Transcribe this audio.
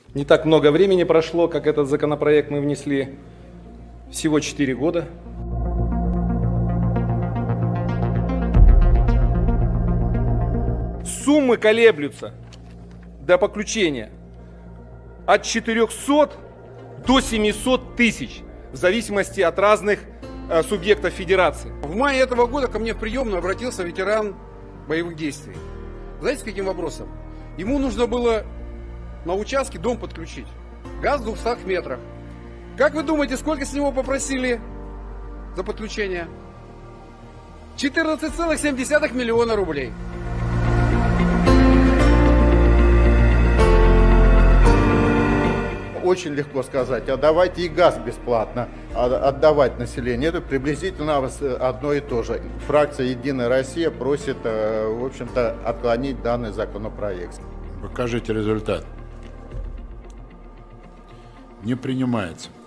Не так много времени прошло, как этот законопроект мы внесли. Всего 4 года. Суммы колеблются до подключения от 400 до 700 тысяч, в зависимости от разных субъектов федерации. В мае этого года ко мне в приемную обратился ветеран боевых действий. Знаете, с каким вопросом? Ему нужно было на участке дом подключить. Газ в 200 метрах. Как вы думаете, сколько с него попросили за подключение? 14,7 миллиона рублей. Очень легко сказать, а давайте и газ бесплатно отдавать населению. Это приблизительно одно и то же. Фракция «Единая Россия» просит, в общем-то, отклонить данный законопроект. Покажите результат. Не принимается.